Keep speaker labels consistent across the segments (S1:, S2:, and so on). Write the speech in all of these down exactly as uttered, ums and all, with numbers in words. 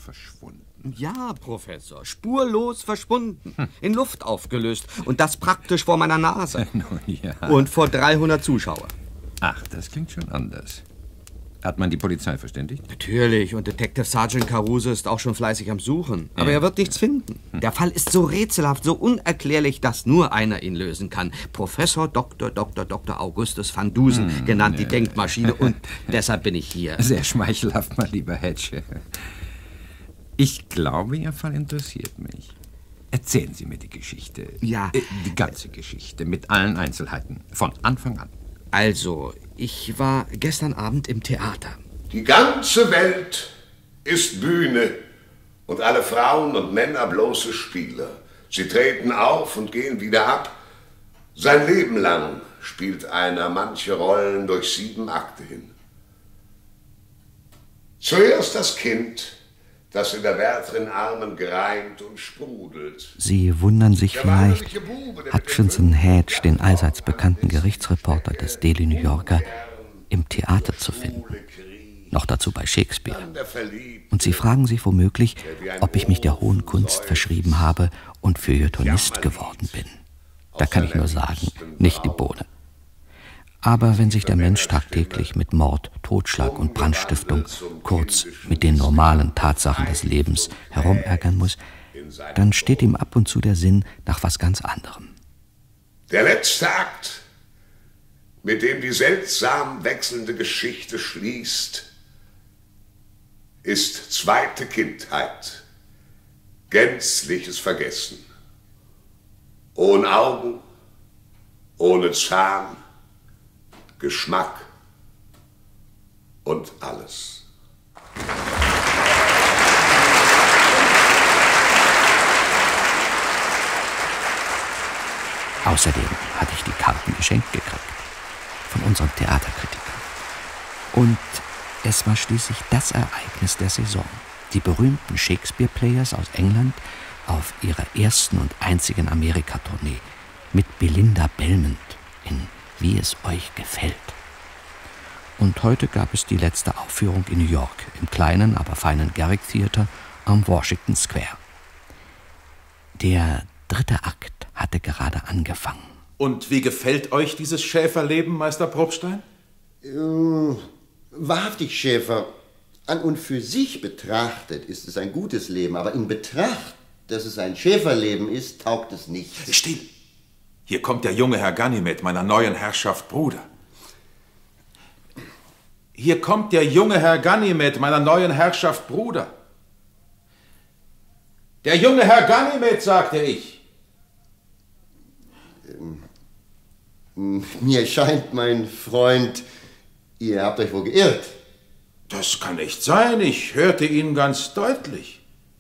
S1: verschwunden.
S2: Ja, Professor, spurlos verschwunden, hm. in Luft aufgelöst und das praktisch vor meiner Nase.
S1: Ja.
S2: Und vor dreihundert Zuschauer.
S1: Ach, das klingt schon anders. Hat man die Polizei verständigt?
S2: Natürlich, und Detective Sergeant Caruso ist auch schon fleißig am Suchen. Aber ja. er wird nichts finden. Hm. Der Fall ist so rätselhaft, so unerklärlich, dass nur einer ihn lösen kann. Professor Doktor Doktor Doktor Augustus van Dusen, hm, genannt ja. die Denkmaschine, und deshalb bin ich hier.
S1: Sehr schmeichelhaft, mein lieber Hedge. Ich glaube, Ihr Fall interessiert mich. Erzählen Sie mir die Geschichte.
S2: Ja.
S1: Äh, die ganze Geschichte, mit allen Einzelheiten, von Anfang an.
S2: Also, ich war gestern Abend im Theater.
S3: Die ganze Welt ist Bühne und alle Frauen und Männer bloße Spieler. Sie treten auf und gehen wieder ab. Sein Leben lang spielt einer manche Rollen durch sieben Akte hin. Zuerst das Kind, das in der Wärterin Armen gereimt und sprudelt.
S4: Sie wundern sich vielleicht, Hutchinson Hedge, den allseits bekannten Gerichtsreporter des Daily New Yorker, im Theater zu finden. Noch dazu bei Shakespeare. Und sie fragen sich womöglich, ob ich mich der hohen Kunst verschrieben habe und Feuilletonist geworden bin. Da kann ich nur sagen, nicht die Bohne. Aber wenn sich der Mensch tagtäglich mit Mord, Totschlag und Brandstiftung, kurz mit den normalen Tatsachen des Lebens herumärgern muss, dann steht ihm ab und zu der Sinn nach was ganz anderem.
S3: Der letzte Akt, mit dem die seltsam wechselnde Geschichte schließt, ist zweite Kindheit, gänzliches Vergessen. Ohne Augen, ohne Zahn, Geschmack und alles.
S4: Außerdem hatte ich die Karten geschenkt gekriegt von unserem Theaterkritiker. Und es war schließlich das Ereignis der Saison. Die berühmten Shakespeare-Players aus England auf ihrer ersten und einzigen Amerika-Tournee mit Belinda Belmont in Wie es euch gefällt. Und heute gab es die letzte Aufführung in New York, im kleinen, aber feinen Garrick Theater am Washington Square. Der dritte Akt hatte gerade angefangen.
S5: Und wie gefällt euch dieses Schäferleben, Meister Probstein?
S6: Äh, wahrhaftig, Schäfer. An und für sich betrachtet ist es ein gutes Leben, aber in Betracht, dass es ein Schäferleben ist, taugt es nicht.
S5: Still! Hier kommt der junge Herr Ganymed, meiner neuen Herrschaft Bruder. Hier kommt der junge Herr Ganymed, meiner neuen Herrschaft Bruder. Der junge Herr Ganymed, sagte ich.
S6: Ähm, mir scheint, mein Freund, ihr habt euch wohl geirrt.
S5: Das kann nicht sein, ich hörte ihn ganz deutlich.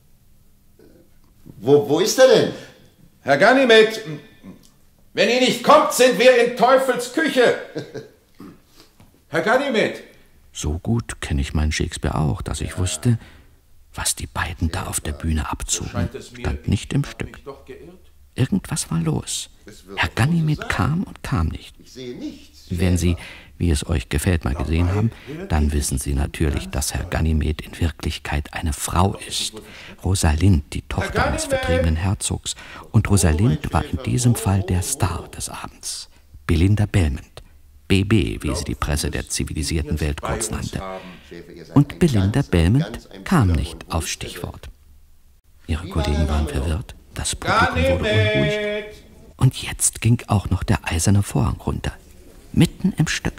S6: Wo, wo ist er denn?
S5: Herr Ganymed, wenn ihr nicht kommt, sind wir in Teufels Küche. Herr Ganymed.
S4: So gut kenne ich meinen Shakespeare auch, dass ich wusste, was die beiden da auf der Bühne abzogen, stand nicht im Stück. Irgendwas war los. Herr Ganymed kam und kam nicht. Wenn Sie, wie es euch gefällt, mal gesehen haben, dann wissen Sie natürlich, dass Herr Ganymed in Wirklichkeit eine Frau ist. Rosalind, die Tochter eines vertriebenen Herzogs. Und Rosalind war in diesem Fall der Star des Abends. Belinda Belmont. B B, wie sie die Presse der zivilisierten Welt kurz nannte. Und Belinda Belmont kam nicht aufs Stichwort. Ihre Kollegen waren verwirrt, das Publikum wurde unruhig. Und jetzt ging auch noch der eiserne Vorhang runter. Mitten im Stück.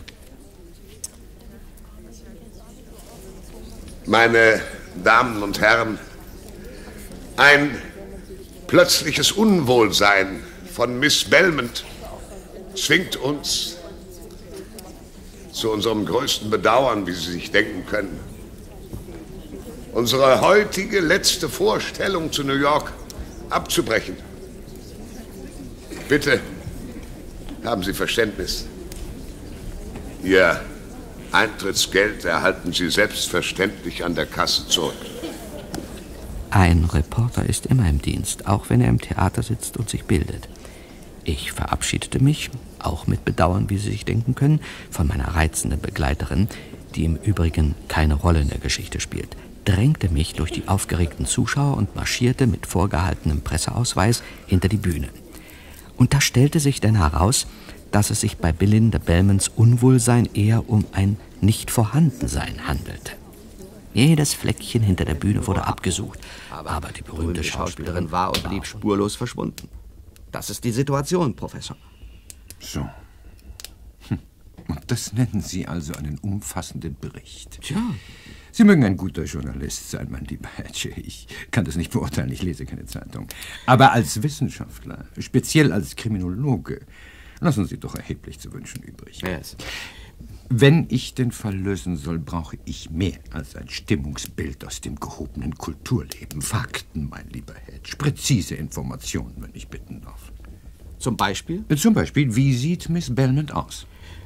S3: Meine Damen und Herren, ein plötzliches Unwohlsein von Miss Belmont zwingt uns zu unserem größten Bedauern, wie Sie sich denken können, unsere heutige letzte Vorstellung zu New York abzubrechen. Bitte haben Sie Verständnis. Ihr Eintrittsgeld erhalten Sie selbstverständlich an der Kasse zurück.
S4: Ein Reporter ist immer im Dienst, auch wenn er im Theater sitzt und sich bildet. Ich verabschiedete mich, auch mit Bedauern, wie Sie sich denken können, von meiner reizenden Begleiterin, die im Übrigen keine Rolle in der Geschichte spielt, drängte mich durch die aufgeregten Zuschauer und marschierte mit vorgehaltenem Presseausweis hinter die Bühne. Und da stellte sich denn heraus, dass es sich bei Belinda Belmonts Unwohlsein eher um ein Nicht-Vorhandensein handelte. Jedes Fleckchen hinter der Bühne wurde abgesucht, aber die berühmte Schauspielerin
S2: war und blieb spurlos verschwunden. Das ist die Situation, Professor.
S1: So. Hm. Und das nennen Sie also einen umfassenden Bericht.
S2: Tja.
S1: Sie mögen ein guter Journalist sein, mein lieber Hedge. Ich kann das nicht beurteilen, ich lese keine Zeitung. Aber als Wissenschaftler, speziell als Kriminologe, lassen Sie doch erheblich zu wünschen übrig.
S2: Yes.
S1: Wenn ich den Fall lösen soll, brauche ich mehr als ein Stimmungsbild aus dem gehobenen Kulturleben. Fakten, mein lieber Hedge. Präzise Informationen, wenn ich bitten darf.
S2: Zum Beispiel?
S1: Zum Beispiel, wie sieht Miss Belmont aus?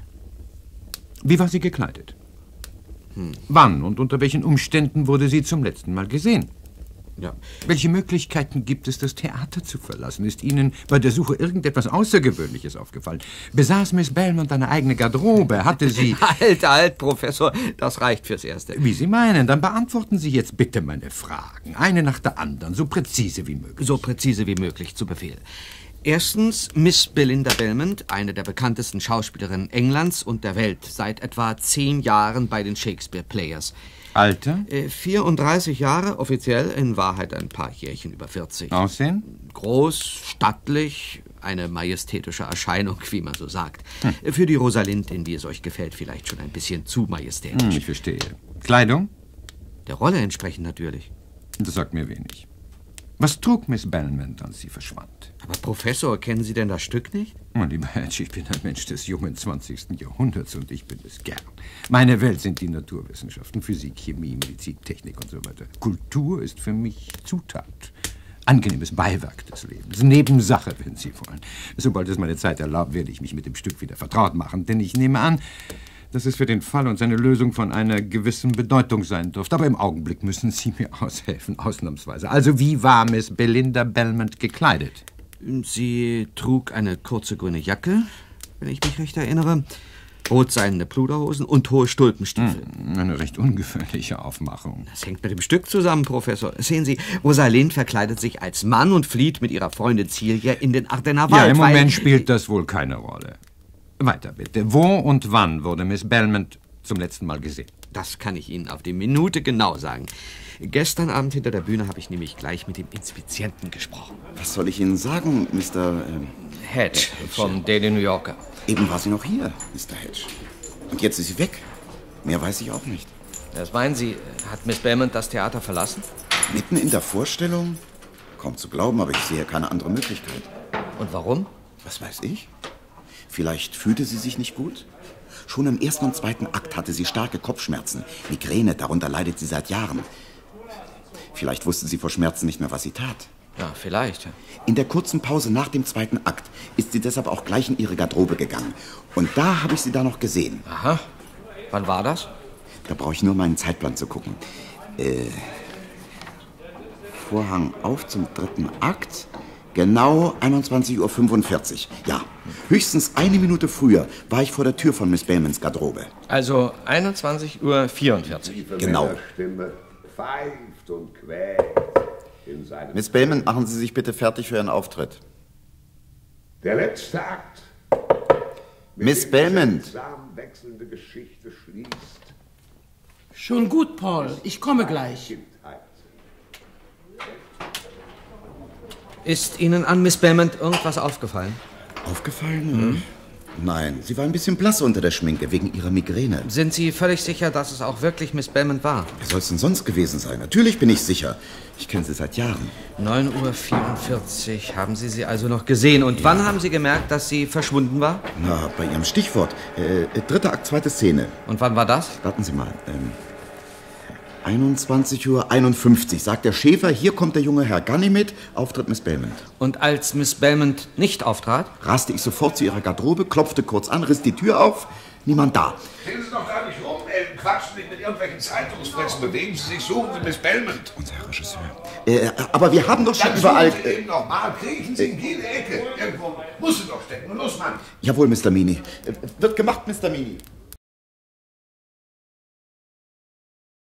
S1: Wie war sie gekleidet? Hm. Wann und unter welchen Umständen wurde sie zum letzten Mal gesehen?
S2: Ja.
S1: Welche Möglichkeiten gibt es, das Theater zu verlassen? Ist Ihnen bei der Suche irgendetwas Außergewöhnliches aufgefallen? Besaß Miss Belmont eine eigene Garderobe? Hatte sie...
S2: Halt, halt, Professor, das reicht fürs Erste.
S1: Wie Sie meinen, dann beantworten Sie jetzt bitte meine Fragen. Eine nach der anderen, so präzise wie möglich.
S2: So präzise wie möglich, zu Befehl. Erstens, Miss Belinda Belmont, eine der bekanntesten Schauspielerinnen Englands und der Welt, seit etwa zehn Jahren bei den Shakespeare Players.
S1: Alter?
S2: Äh, vierunddreißig Jahre, offiziell, in Wahrheit ein paar Jährchen über vierzig.
S1: Aussehen?
S2: Groß, stattlich, eine majestätische Erscheinung, wie man so sagt. Hm. Für die Rosalindin, wie es euch gefällt, vielleicht schon ein bisschen zu majestätisch.
S1: Hm, ich verstehe. Kleidung?
S2: Der Rolle entsprechend natürlich.
S1: Das sagt mir wenig. Was trug Miss Belmont, als sie verschwand?
S2: Aber Professor, kennen Sie denn das Stück nicht?
S1: Mein lieber Hedge, ich bin ein Mensch des jungen zwanzigsten Jahrhunderts und ich bin es gern. Meine Welt sind die Naturwissenschaften, Physik, Chemie, Medizin, Technik und so weiter. Kultur ist für mich Zutat. Angenehmes Beiwerk des Lebens. Nebensache, wenn Sie wollen. Sobald es meine Zeit erlaubt, werde ich mich mit dem Stück wieder vertraut machen, denn ich nehme an, dass es für den Fall und seine Lösung von einer gewissen Bedeutung sein dürfte. Aber im Augenblick müssen Sie mir aushelfen, ausnahmsweise. Also, wie war Miss Belinda Belmont gekleidet?
S2: Sie trug eine kurze grüne Jacke, wenn ich mich recht erinnere, rotseidene Pluderhosen und hohe Stulpenstiefel.
S1: Hm, eine recht ungewöhnliche Aufmachung.
S2: Das hängt mit dem Stück zusammen, Professor. Sehen Sie, Rosalind verkleidet sich als Mann und flieht mit ihrer Freundin Celia in den Ardenner Wald.
S1: Ja, im Moment spielt das wohl keine Rolle. Weiter bitte. Wo und wann wurde Miss Belmont zum letzten Mal gesehen?
S2: Das kann ich Ihnen auf die Minute genau sagen. Gestern Abend hinter der Bühne habe ich nämlich gleich mit dem Inspizienten gesprochen.
S7: Was soll ich Ihnen sagen, Mister Ähm,
S2: Hedge vom Daily New Yorker.
S7: Eben war sie noch hier, Mister Hedge. Und jetzt ist sie weg. Mehr weiß ich auch nicht.
S2: Was meinen Sie, hat Miss Belmont das Theater verlassen?
S7: Mitten in der Vorstellung? Kaum zu glauben, aber ich sehe keine andere Möglichkeit.
S2: Und warum?
S7: Was weiß ich? Vielleicht fühlte sie sich nicht gut? Schon im ersten und zweiten Akt hatte sie starke Kopfschmerzen. Migräne, darunter leidet sie seit Jahren. Vielleicht wusste sie vor Schmerzen nicht mehr, was sie tat.
S2: Ja, vielleicht.
S7: In der kurzen Pause nach dem zweiten Akt ist sie deshalb auch gleich in ihre Garderobe gegangen. Und da habe ich sie da noch gesehen.
S2: Aha. Wann war das?
S7: Da brauche ich nur meinen Zeitplan zu gucken. Äh, Vorhang auf zum dritten Akt. Genau einundzwanzig Uhr fünfundvierzig. Ja, höchstens eine Minute früher war ich vor der Tür von Miss Belmonts Garderobe.
S2: Also einundzwanzig Uhr vierundvierzig.
S7: Genau.
S3: Stimme pfeift und quält in seinem...
S7: Miss Belmont, machen Sie sich bitte fertig für Ihren Auftritt.
S3: Der letzte Akt.
S7: Miss Belmont.
S3: Wechselnde Geschichte schließt.
S8: Schon gut, Paul. Ich komme gleich.
S2: Ist Ihnen an Miss Belmont irgendwas aufgefallen?
S7: Aufgefallen? Mhm. Nein, sie war ein bisschen blass unter der Schminke, wegen ihrer Migräne.
S2: Sind Sie völlig sicher, dass es auch wirklich Miss Belmont war?
S7: Wer soll es denn sonst gewesen sein? Natürlich bin ich sicher. Ich kenne sie seit Jahren.
S2: neun Uhr vierundvierzig haben Sie sie also noch gesehen. Und ja. Wann haben Sie gemerkt, dass sie verschwunden war?
S7: Na, bei Ihrem Stichwort. Äh, dritter Akt, zweite Szene.
S2: Und wann war das?
S7: Warten Sie mal. Ähm, einundzwanzig Uhr einundfünfzig, sagt der Schäfer, hier kommt der junge Herr Ganymed, Auftritt Miss Belmont.
S2: Und als Miss Belmont nicht auftrat?
S7: Raste ich sofort zu ihrer Garderobe, klopfte kurz an, riss die Tür auf, niemand da.
S3: Stehen Sie doch gar nicht rum, ey, quatschen nicht mit irgendwelchen Zeitungspressen, bewegen Sie sich, suchen Sie Miss Belmont.
S7: Unser Herr Regisseur. Äh, aber wir haben doch schon
S3: Dann
S7: überall...
S3: Dann eben noch mal, kriechen Sie in jede Ecke. Irgendwo muss sie doch stecken. Los, Mann.
S7: Jawohl, Mister Mini. Äh, wird gemacht, Mister Mini.